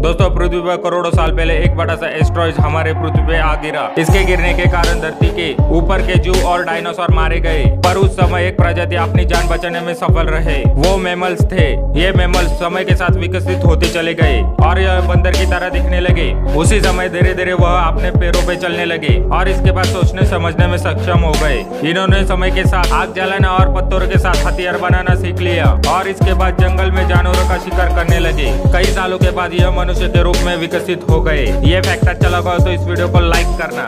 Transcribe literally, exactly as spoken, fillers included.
दोस्तों पृथ्वी पर करोड़ों साल पहले एक बड़ा सा एस्ट्रॉइड हमारे पृथ्वी पे आ गिरा। इसके गिरने के कारण धरती के ऊपर के जीव और डायनासोर मारे गए, पर उस समय एक प्रजाति अपनी जान बचाने में सफल रहे। वो मैमल्स थे। ये मैमल्स समय के साथ विकसित होते चले गए और यह बंदर की तरह दिखने लगे। उसी समय धीरे धीरे वह अपने पैरों पे चलने लगे और इसके बाद सोचने समझने में सक्षम हो गए। इन्होंने समय के साथ आग जलाना और पत्थरों के साथ हथियार बनाना सीख लिया और इसके बाद जंगल में जानवरों का शिकार करने लगे। कई सालों के बाद यह मनुष्य के रूप में विकसित हो गए। ये फैक्ट अच्छा लगा तो इस वीडियो को लाइक करना।